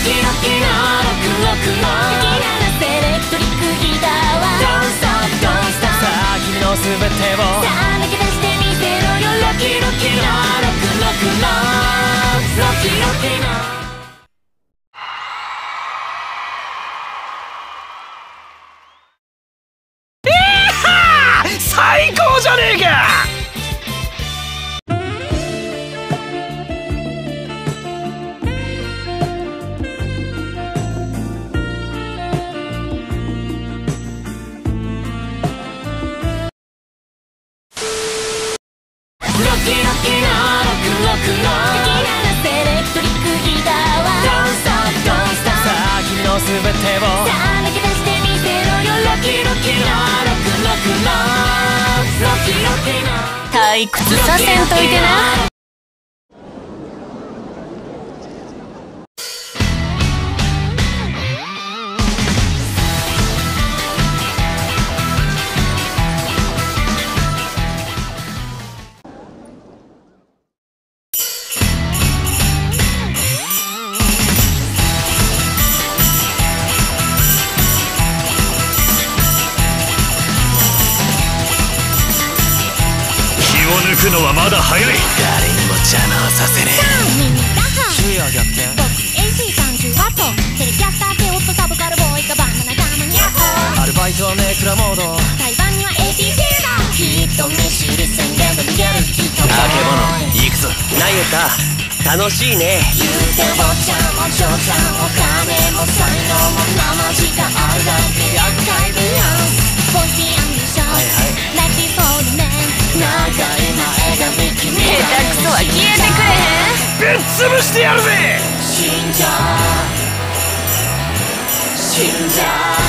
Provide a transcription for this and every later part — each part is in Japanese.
キロキロロクロクロ好きならエレクトリックギターは Don't stop don't stop さあ君の全てをさあ泣き出してみせろよロキロキロロクロクロロキロキロ最高じゃねえか。 ロキロキロロクロクロ好きならエレクトリックギターは Don't stop don't stop さあ君の全てをさあ泣き出してみせろよロキロキロロクロクロロキロキロ退屈させんといてな。 抜くのはまだ早い。誰にも邪魔をさせねえ。昼夜逆転。 僕 AC30 ワットテレキャスター手をとサブカルボーイがバナナガムニャッホーアルバイトはネクラモード。 台湾には ATC だきっと見知り宣言で逃げる人あけぼの行くぞ。 なゆた楽しいね。 言うておっちゃんお嬢ちゃんお金も才能も生地があるだけ厄介でやんボイシーアンビションライフフォールメン長い前髪君下手くそは消えてくれへん。 ぶっ潰してやるぜ。 死んじゃ死んじゃ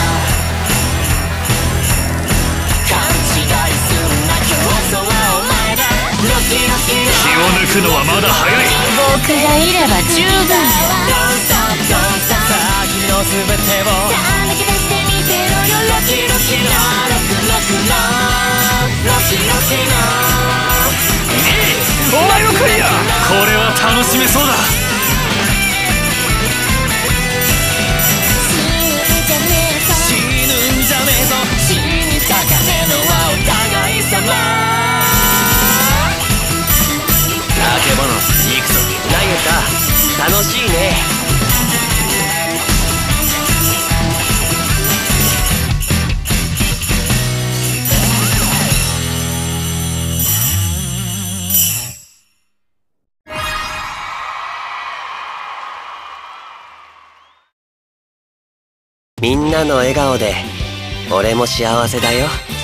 勘違いすんな競争はお前だロキロキロ気を抜くのはまだ早い。 僕がいれば十分。 Don't stop don't stop さあ君の全てをさあ泣き出してみせろよロキロキロロクロクロロキロキロお前も来いよ。これは楽しめそうだ。 死ぬんじゃねえぞ死にたかねえのはお互い様あけぼの行くぞ。なゆた楽しいね。みんなの笑顔で俺も幸せだよ。